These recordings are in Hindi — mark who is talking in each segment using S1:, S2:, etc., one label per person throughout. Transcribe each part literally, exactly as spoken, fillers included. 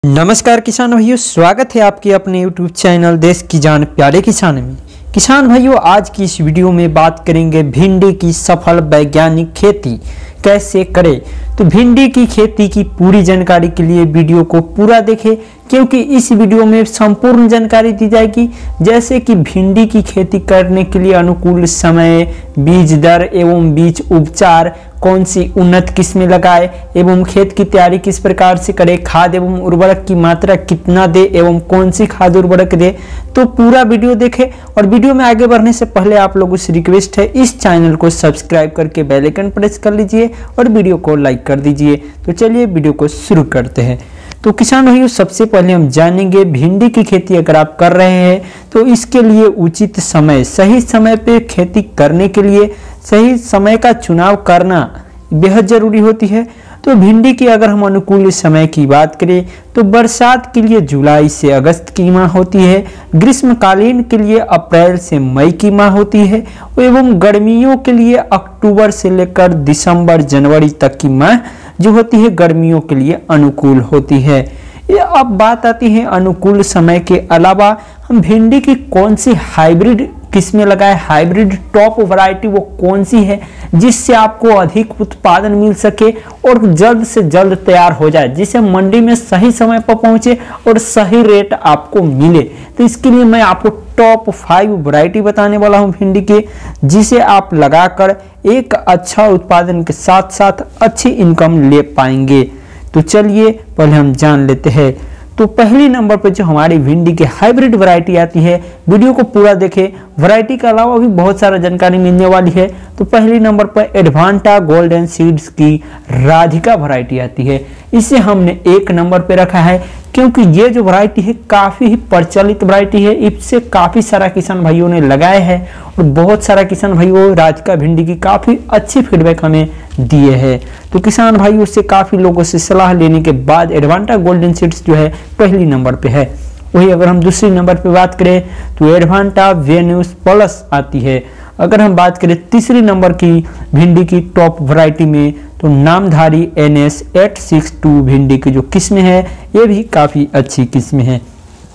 S1: नमस्कार किसान भाइयों, स्वागत है आपके अपने यूट्यूब चैनल देश की जान प्यारे किसान में। किसान भाइयों, आज की इस वीडियो में बात करेंगे भिंडी की सफल वैज्ञानिक खेती कैसे करें। तो भिंडी की खेती की पूरी जानकारी के लिए वीडियो को पूरा देखें, क्योंकि इस वीडियो में संपूर्ण जानकारी दी जाएगी, जैसे कि भिंडी की खेती करने के लिए अनुकूल समय, बीज दर एवं बीज उपचार, कौन सी उन्नत किस्में लगाए एवं खेत की तैयारी किस प्रकार से करें, खाद एवं उर्वरक की मात्रा कितना दे एवं कौन सी खाद उर्वरक दे। तो पूरा वीडियो देखें। और वीडियो में आगे बढ़ने से पहले आप लोगों से रिक्वेस्ट है, इस चैनल को सब्सक्राइब करके बेल आइकन प्रेस कर लीजिए और वीडियो को लाइक कर दीजिए। तो चलिए वीडियो को शुरू करते हैं। तो किसान भाइयों, सबसे पहले हम जानेंगे भिंडी की खेती अगर आप कर रहे हैं तो इसके लिए उचित समय, सही समय पे खेती करने के लिए सही समय का चुनाव करना बेहद जरूरी होती है। तो भिंडी की अगर हम अनुकूल समय की बात करें तो बरसात के लिए जुलाई से अगस्त की माह होती है, ग्रीष्मकालीन के लिए अप्रैल से मई की माह होती है एवं गर्मियों के लिए अक्टूबर से लेकर दिसंबर जनवरी तक की माह जो होती है गर्मियों के लिए अनुकूल होती है। ये अब बात आती है अनुकूल समय के अलावा हम भिंडी की कौन सी हाइब्रिड किस्में लगाए, हाइब्रिड टॉप वैरायटी वो कौन सी है जिससे आपको अधिक उत्पादन मिल सके और जल्द से जल्द तैयार हो जाए, जिसे मंडी में सही समय पर पहुंचे और सही रेट आपको मिले। तो इसके लिए मैं आपको टॉप फाइव वैरायटी बताने वाला हूं भिंडी के, जिसे आप लगाकर एक अच्छा उत्पादन के साथ साथ अच्छी इनकम ले पाएंगे। तो चलिए पहले हम जान लेते हैं। तो पहली नंबर पर जो हमारी भिंडी की हाइब्रिड वैरायटी आती है, वीडियो को पूरा देखें। वैरायटी के अलावा भी बहुत सारा जानकारी मिलने वाली है। तो पहली नंबर पर एडवांटा गोल्डन सीड्स की राधिका वैरायटी आती है। इसे हमने एक नंबर पे रखा है क्योंकि ये जो वैरायटी है काफी ही प्रचलित वैरायटी है। इससे काफी सारा किसान भाइयों ने लगाए हैं और बहुत सारा किसान भाइयों राधिका भिंडी की काफी अच्छी फीडबैक हमें दिए हैं। तो किसान भाइयों से काफी लोगों से सलाह लेने के बाद एडवांटा गोल्डन सीड्स जो है पहली नंबर पे है। वही अगर हम दूसरी नंबर पे बात करें तो एडवांटा वेन्यूस प्लस आती है। अगर हम बात करें तीसरी नंबर की भिंडी की टॉप वैरायटी में तो Namdhari N S eight six two भिंडी की जो किस्में है ये भी काफ़ी अच्छी किस्में हैं।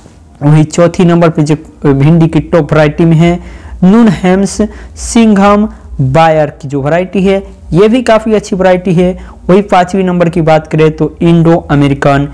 S1: वही चौथी नंबर पे जो भिंडी की टॉप वैरायटी में है नून हेम्स सिंघम बायर की जो वैरायटी है ये भी काफ़ी अच्छी वैरायटी है। वही पांचवी नंबर की बात करें तो इंडो अमेरिकन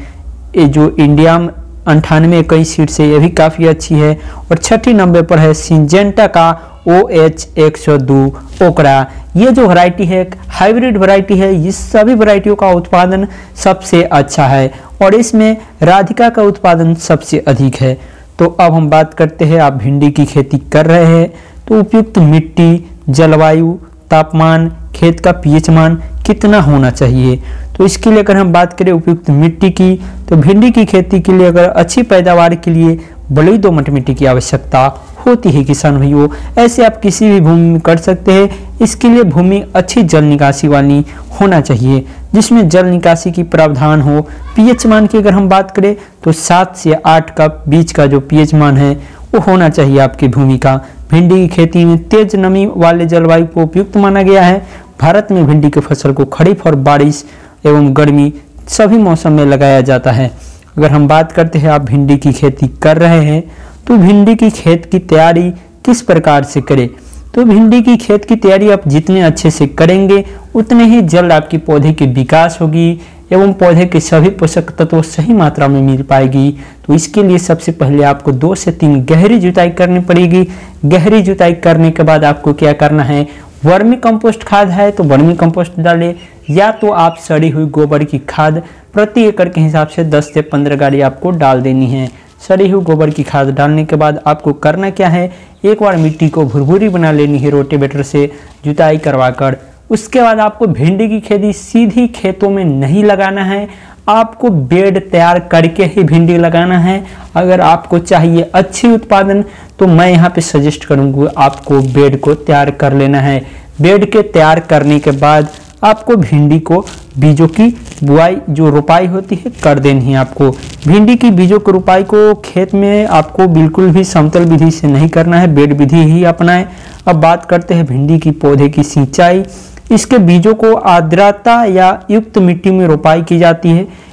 S1: जो इंडिया में अंठानवे इक्कीस सीट से ये भी काफ़ी अच्छी है। और छठी नंबर पर है सिंजेंटा का ओ एच एक सौ दो ओकरा। ये जो वैरायटी है हाइब्रिड वैरायटी है, इस सभी वैरायटियों का उत्पादन सबसे अच्छा है और इसमें राधिका का उत्पादन सबसे अधिक है। तो अब हम बात करते हैं, आप भिंडी की खेती कर रहे हैं तो उपयुक्त मिट्टी, जलवायु, तापमान, खेत का पीएच मान कितना होना चाहिए। तो इसके लिए अगर हम बात करें उपयुक्त मिट्टी की तो भिंडी की खेती के लिए अगर अच्छी पैदावार के लिए बलुई दोमट मिट्टी की आवश्यकता होती है किसान भाइयों। ऐसे आप किसी भी भूमि में कर सकते हैं। इसके लिए भूमि अच्छी जल निकासी वाली होना चाहिए, जिसमें जल निकासी की प्रावधान हो। पीएच मान की अगर हम बात करें तो सात से आठ का बीच का जो पीएच मान है वो होना चाहिए आपकी भूमि का। भिंडी की खेती में तेज नमी वाले जलवायु को उपयुक्त माना गया है। भारत में भिंडी की फसल को खरीफ और बारिश एवं गर्मी सभी मौसम में लगाया जाता है। अगर हम बात करते हैं आप भिंडी की खेती कर रहे हैं तो भिंडी की खेत की तैयारी किस प्रकार से करें। तो भिंडी की खेत की तैयारी आप जितने अच्छे से करेंगे उतने ही जल्द आपकी पौधे की विकास होगी एवं पौधे के सभी पोषक तत्व सही मात्रा में मिल पाएगी। तो इसके लिए सबसे पहले आपको दो से तीन गहरी जुताई करनी पड़ेगी। गहरी जुताई करने के बाद आपको क्या करना है, वर्मी कंपोस्ट खाद है तो वर्मी कंपोस्ट डालें, या तो आप सड़ी हुई गोबर की खाद प्रति एकड़ के हिसाब से दस से पंद्रह गाड़ी आपको डाल देनी है। सड़ी हुई गोबर की खाद डालने के बाद आपको करना क्या है, एक बार मिट्टी को भुरभुरी बना लेनी है रोटेवेटर से जुताई करवाकर। उसके बाद आपको भिंडी की खेती सीधी खेतों में नहीं लगाना है, आपको बेड तैयार करके ही भिंडी लगाना है। अगर आपको चाहिए अच्छी उत्पादन तो मैं यहाँ पे सजेस्ट करूँगा आपको बेड को तैयार कर लेना है। बेड के तैयार करने के बाद आपको भिंडी को बीजों की बुआई जो रोपाई होती है कर देनी है। आपको भिंडी की बीजों की रोपाई को खेत में आपको बिल्कुल भी समतल विधि से नहीं करना है, बेड विधि ही अपनाएं। अब बात करते हैं भिंडी की पौधे की सिंचाई। इसके बीजों को आर्द्रता या युक्त मिट्टी में रोपाई की जाती है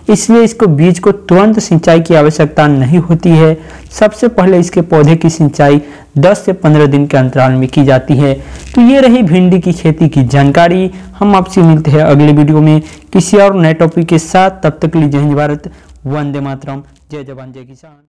S1: इसलिए इसको बीज को तुरंत सिंचाई की आवश्यकता नहीं होती है। सबसे पहले इसके पौधे की सिंचाई दस से पंद्रह दिन के अंतराल में की जाती है। तो ये रही भिंडी की खेती की जानकारी। हम आपसे मिलते हैं अगले वीडियो में किसी और नए टॉपिक के साथ। तब तक के लिए जय हिंद भारत, वंदे मातरम, जय जवान जय किसान।